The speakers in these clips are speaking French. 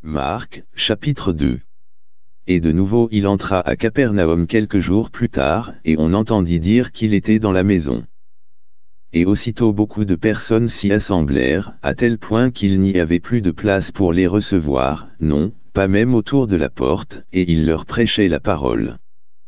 Marc, chapitre 2. Et de nouveau il entra à Capernaum quelques jours plus tard, et on entendit dire qu'il était dans la maison. Et aussitôt beaucoup de personnes s'y assemblèrent, à tel point qu'il n'y avait plus de place pour les recevoir, non, pas même autour de la porte, et il leur prêchait la parole.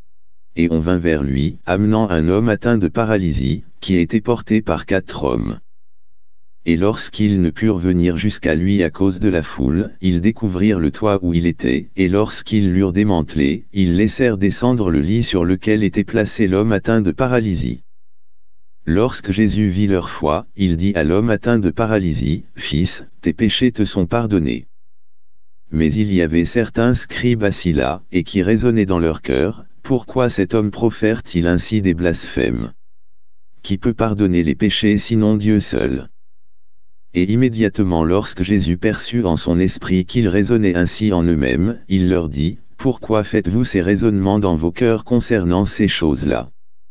Et on vint vers lui, amenant un homme atteint de paralysie, qui était porté par 4 hommes. Et lorsqu'ils ne purent venir jusqu'à lui à cause de la foule, ils découvrirent le toit où il était, et lorsqu'ils l'eurent démantelé, ils laissèrent descendre le lit sur lequel était placé l'homme atteint de paralysie. Lorsque Jésus vit leur foi, il dit à l'homme atteint de paralysie, « Fils, tes péchés te sont pardonnés. » Mais il y avait certains scribes assis là, et qui raisonnaient dans leur cœur, « Pourquoi cet homme profère-t-il ainsi des blasphèmes? Qui peut pardonner les péchés sinon Dieu seul ?» Et immédiatement lorsque Jésus perçut en son esprit qu'ils raisonnaient ainsi en eux-mêmes, il leur dit, « Pourquoi faites-vous ces raisonnements dans vos cœurs concernant ces choses-là?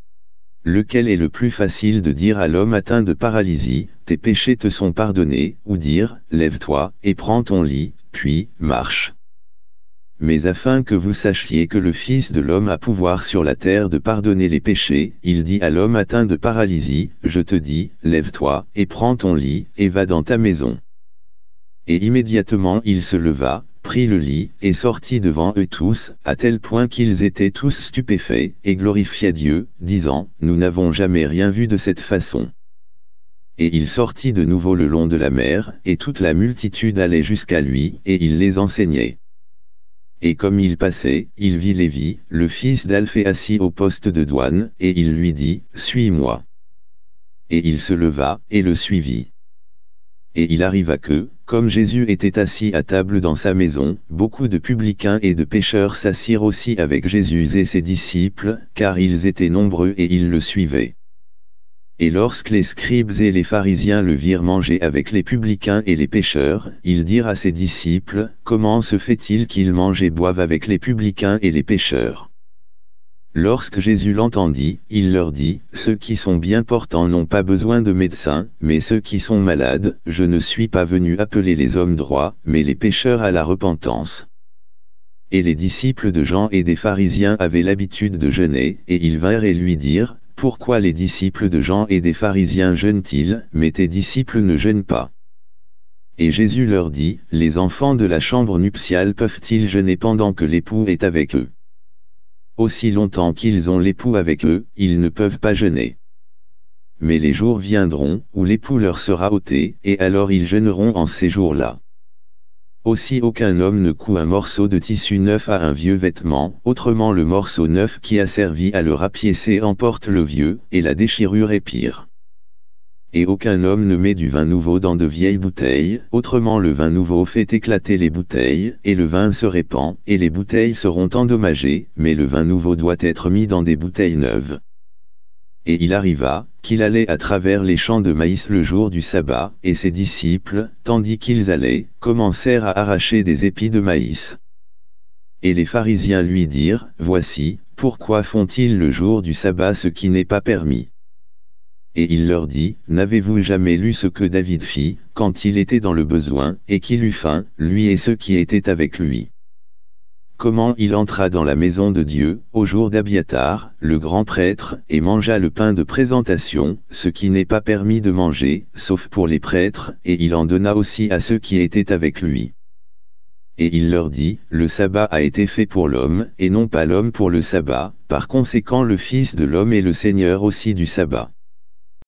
Lequel est le plus facile de dire à l'homme atteint de paralysie, « Tes péchés te sont pardonnés », ou dire, « Lève-toi, et prends ton lit, puis, marche ». Mais afin que vous sachiez que le Fils de l'homme a pouvoir sur la terre de pardonner les péchés, il dit à l'homme atteint de paralysie, « Je te dis, lève-toi, et prends ton lit, et va dans ta maison. » Et immédiatement il se leva, prit le lit, et sortit devant eux tous, à tel point qu'ils étaient tous stupéfaits, et glorifia Dieu, disant, « Nous n'avons jamais rien vu de cette façon. » Et il sortit de nouveau le long de la mer, et toute la multitude allait jusqu'à lui, et il les enseignait. Et comme il passait, il vit Lévi, le fils d'Alphée assis au poste de douane, et il lui dit, « Suis-moi. » Et il se leva, et le suivit. Et il arriva que, comme Jésus était assis à table dans sa maison, beaucoup de publicains et de pécheurs s'assirent aussi avec Jésus et ses disciples, car ils étaient nombreux et ils le suivaient. Et lorsque les scribes et les pharisiens le virent manger avec les publicains et les pécheurs, ils dirent à ses disciples, « Comment se fait-il qu'ils mangent et boivent avec les publicains et les pécheurs ?» Lorsque Jésus l'entendit, il leur dit, « Ceux qui sont bien portants n'ont pas besoin de médecin, mais ceux qui sont malades, je ne suis pas venu appeler les hommes droits, mais les pécheurs à la repentance. » Et les disciples de Jean et des pharisiens avaient l'habitude de jeûner, et ils vinrent et lui dirent, « Pourquoi les disciples de Jean et des pharisiens jeûnent-ils, mais tes disciples ne jeûnent pas? » Et Jésus leur dit, « Les enfants de la chambre nuptiale peuvent-ils jeûner pendant que l'époux est avec eux? Aussi longtemps qu'ils ont l'époux avec eux, ils ne peuvent pas jeûner. Mais les jours viendront, où l'époux leur sera ôté, et alors ils jeûneront en ces jours-là. Aussi aucun homme ne coud un morceau de tissu neuf à un vieux vêtement, autrement le morceau neuf qui a servi à le rapiécer emporte le vieux, et la déchirure est pire. Et aucun homme ne met du vin nouveau dans de vieilles bouteilles, autrement le vin nouveau fait éclater les bouteilles, et le vin se répand, et les bouteilles seront endommagées, mais le vin nouveau doit être mis dans des bouteilles neuves. » Et il arriva, qu'il allait à travers les champs de maïs le jour du sabbat, et ses disciples, tandis qu'ils allaient, commencèrent à arracher des épis de maïs. Et les pharisiens lui dirent, « Voici, pourquoi font-ils le jour du sabbat ce qui n'est pas permis? » Et il leur dit, « N'avez-vous jamais lu ce que David fit, quand il était dans le besoin, et qu'il eut faim, lui et ceux qui étaient avec lui? Comment il entra dans la maison de Dieu, au jour d'Abiatar, le grand prêtre, et mangea le pain de présentation, ce qui n'est pas permis de manger, sauf pour les prêtres, et il en donna aussi à ceux qui étaient avec lui. Et il leur dit, le sabbat a été fait pour l'homme, et non pas l'homme pour le sabbat, par conséquent le Fils de l'homme est le Seigneur aussi du sabbat. »